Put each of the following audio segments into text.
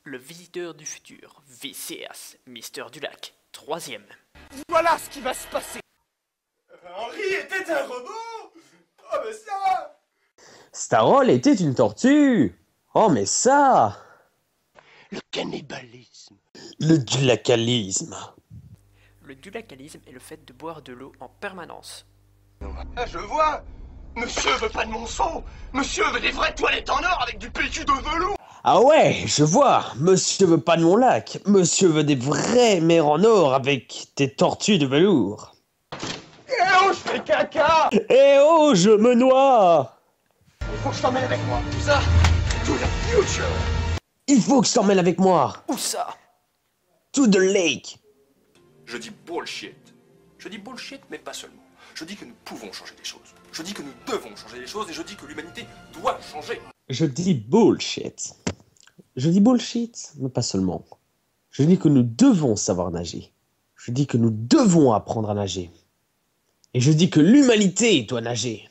Le visiteur du futur, VCS, Mister du Lac, 3e. Voilà ce qui va se passer. Henri était un robot. Oh mais ça. Starol était une tortue. Oh mais ça. Le cannibalisme. Le dulacalisme. Le dulacalisme est le fait de boire de l'eau en permanence. Ah, je vois. Monsieur veut pas de mon sang. Monsieur veut des vraies toilettes en or avec du PQ de velours. Ah ouais, je vois. Monsieur veut pas de mon lac. Monsieur veut des vraies mers en or avec des tortues de velours. Eh oh, je fais caca. Eh oh, je me noie. Il faut que je t'emmène avec moi. Tout ça, to the future. Il faut que je t'emmène avec moi. Où ça? To the lake. Je dis bullshit. Je dis bullshit, mais pas seulement. Je dis que nous pouvons changer les choses. Je dis que nous devons changer les choses et je dis que l'humanité doit changer. Je dis bullshit. Je dis bullshit, mais pas seulement. Je dis que nous devons savoir nager. Je dis que nous devons apprendre à nager. Et je dis que l'humanité doit nager.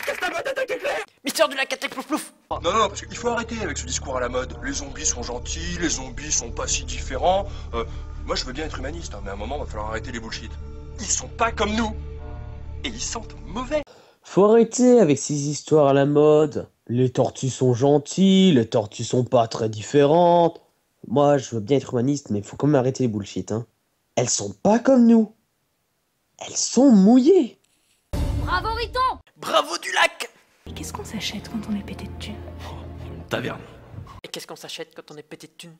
Mister du Lac attaque plouf plouf. Non, non, parce qu'il faut arrêter avec ce discours à la mode. Les zombies sont gentils, les zombies sont pas si différents. Moi, je veux bien être humaniste, hein, mais à un moment, il va falloir arrêter les bullshit. Ils sont pas comme nous. Et ils sentent mauvais. Faut arrêter avec ces histoires à la mode. Les tortues sont gentilles, les tortues sont pas très différentes. Moi, je veux bien être humaniste, mais faut quand même arrêter les bullshit, hein. Elles sont pas comme nous. Elles sont mouillées. Bravo Riton! Bravo du Lac. Et qu'est-ce qu'on s'achète quand on est pété de thunes? Une taverne. Et qu'est-ce qu'on s'achète quand on est pété de thunes?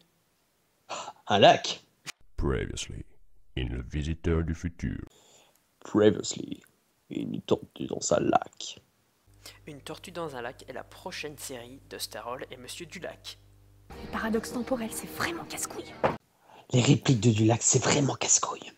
Un lac. Previously, in Le Visiteur du Futur. Previously, une tortue dans sa lac. Une tortue dans un lac est la prochaine série de Starol et Monsieur du Lac. Le paradoxe temporel, c'est vraiment casse-couille. Les répliques de Dulac, c'est vraiment casse-couille.